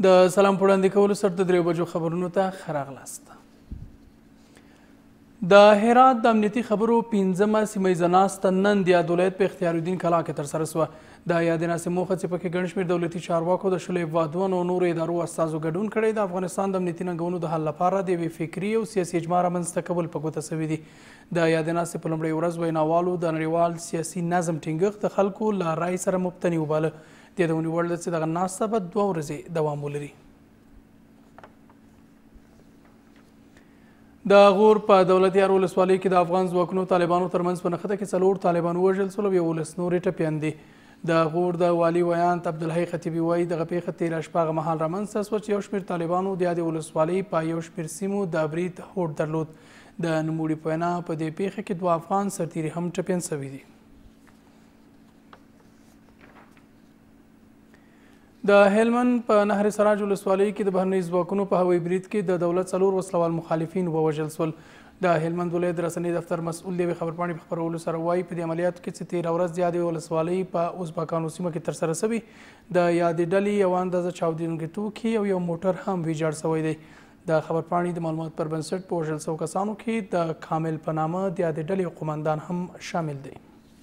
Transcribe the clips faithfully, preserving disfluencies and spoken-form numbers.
د سلام په وړاندې کولو سره د دریو بجو خبرونو ته ښه راغلاست. د هرات د امنیتي خبرو پنځمه سیمه ییزه ناسته نن د یاد ولایت په اختیار الدین کلا کې ترسره شوه. د یادې ناستې موخه چې پکې ګڼ شمېر دولتي چارواکو د شلو هېوادونو او نورو ادارو استازو ګډون کړی د افغانستان د امنیتي ننګونو د حل لپاره د یوې فکري او سیاسي اجماع رامنځته کول په ګوته سوي دي. د یادې ناستې په لومړۍ ورځ ویناوالو د نړیوال سیاسي نظم ټینګښت د خلکو له رایې سره مبتني وباله. د یادونې وړ ده چې دغه ناسته به دوه ورځې دوام ولري. د غور په دولتیار ولسوالۍ کې د افغان ځواکونو طالبانو ترمنځ په نښته کې څلور طالبان ووژل شول او یولس نورې ټپیان دي. د غور د والي ویانت عبدالحی خطیبي وایي دغه پیښه تېره شپه هغه مهال رامنځته شوه چې یو شمېر طالبانو د یادې ولسوالۍ په یو شمېر سیمو د برید هوډ درلود. د نوموړي په وینا په دې پیښه کې دوه افغان سرتیري هم ټپیان شوي دي. د هلمند په نهر سراج ولسوالۍ کې د بهرنیو ځواکونو په هوایي برید کې د دولت څلور وسلوال مخالفین ووژل شول. د هلمند ولایت د رسنۍ دفتر مسؤل د یوې خبرپاڼې په خپرولو سره وایي په دې عملیاتو کې چې تېره ورځ د یادې ولسوالۍ په ازبکانو سیمه کې ترسره شوي د یادې ډلې یوه اندازه چاودېدونکي توکي او یو موټر هم ویجاړ شوی دی. د خبرپاڼې د معلوماتو پر بنسټ په وژل شوو کسانو کې د کامل په نامه د یادې ډلې قومندان هم شامل دی.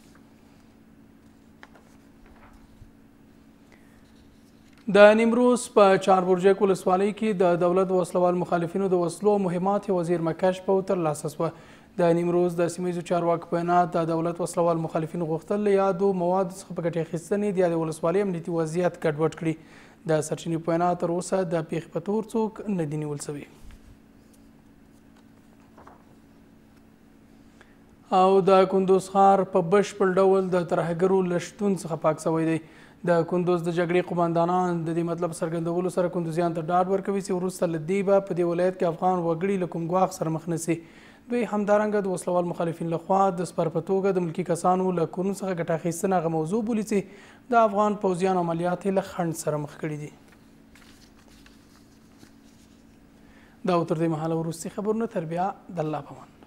د نیمروز په چاربرجک ولسوالۍ کې د دولت د وسلوال مخالفینو د وسلو او مهماتو وزیر مکشف او ترلاسه شوه. د نیمروز د سیمه ییزو چارواکو په وینا د دولت وسلوال مخالفینو غوښتل له یادو موادو څخه په ګټې اخیستنې د یادې ولسوالۍ امنیتي وضعیت ګډوډ کړي. د سرچینې په وینا تر اوسه د پیښې په تور څوک نه دي نیول شوي. او د کندوز ښار په بشپړ ډول د ترهګرو له شتون څخه پاک شوی دی. د کندوز د جګړې قوماندانان د دې مطلب څرګندولو سره کندوزیان ته ډاډ ورکوي چې وروسته له دې به په دې ولایت کې افغان وګړي له کوم ګواښ سره مخ نه شي. دوی همدارنګه د وسلوال مخالفین لخوا د سپر په توګه د ملکي کسانو له کورونو څخه ګټه اخیستنه هغه موضوع بولي چې د افغان پوځیانو عملیات یې له خنډ سره مخ کړي دي. دا و تر دې مهاله وروستي خبرونه تر بیا د الله په امان.